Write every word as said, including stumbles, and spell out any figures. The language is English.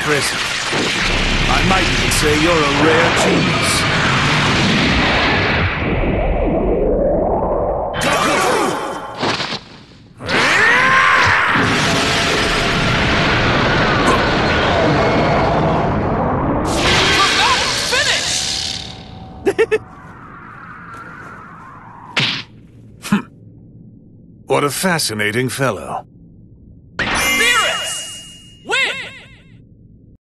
impressive. I might even say you're a rare genius. What a fascinating fellow.